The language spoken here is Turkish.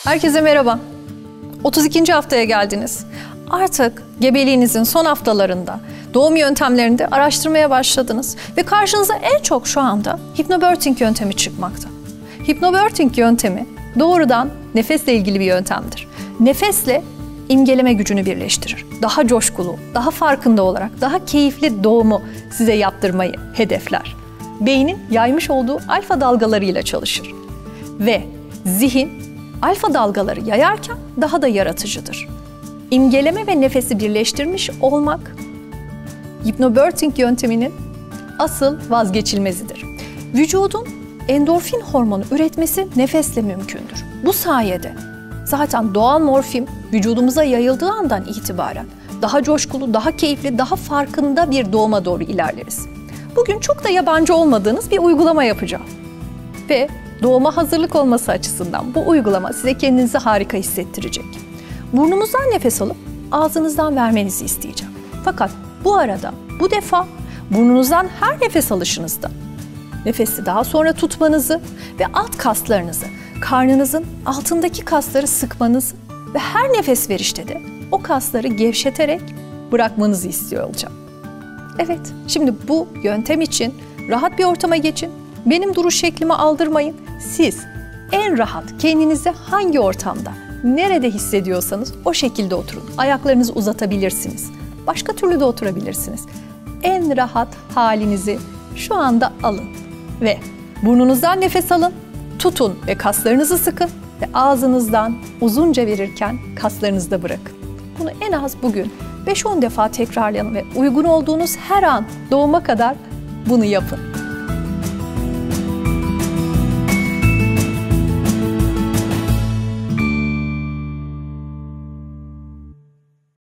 Herkese merhaba. 32. haftaya geldiniz. Artık gebeliğinizin son haftalarında doğum yöntemlerinde araştırmaya başladınız ve karşınıza en çok şu anda hipnobirthing yöntemi çıkmakta. Hipnobirthing yöntemi doğrudan nefesle ilgili bir yöntemdir. Nefesle imgeleme gücünü birleştirir. Daha coşkulu, daha farkında olarak, daha keyifli doğumu size yaptırmayı hedefler. Beynin yaymış olduğu alfa dalgalarıyla çalışır. Ve zihin alfa dalgaları yayarken daha da yaratıcıdır. İmgeleme ve nefesi birleştirmiş olmak hipnobirthing yönteminin asıl vazgeçilmezidir. Vücudun endorfin hormonu üretmesi nefesle mümkündür. Bu sayede zaten doğal morfin vücudumuza yayıldığı andan itibaren daha coşkulu, daha keyifli, daha farkında bir doğuma doğru ilerleriz. Bugün çok da yabancı olmadığınız bir uygulama yapacağım. Ve doğuma hazırlık olması açısından bu uygulama size kendinizi harika hissettirecek. Burnunuzdan nefes alıp ağzınızdan vermenizi isteyeceğim. Fakat bu arada bu defa burnunuzdan her nefes alışınızda nefesi daha sonra tutmanızı ve alt kaslarınızı, karnınızın altındaki kasları sıkmanızı ve her nefes verişte de o kasları gevşeterek bırakmanızı istiyor olacağım. Evet, şimdi bu yöntem için rahat bir ortama geçin. Benim duruş şeklimi aldırmayın. Siz en rahat kendinizi hangi ortamda, nerede hissediyorsanız o şekilde oturun. Ayaklarınızı uzatabilirsiniz. Başka türlü de oturabilirsiniz. En rahat halinizi şu anda alın. Ve burnunuzdan nefes alın, tutun ve kaslarınızı sıkın. Ve ağzınızdan uzunca verirken kaslarınızı da bırakın. Bunu en az bugün 5-10 defa tekrarlayın ve uygun olduğunuz her an doğuma kadar bunu yapın.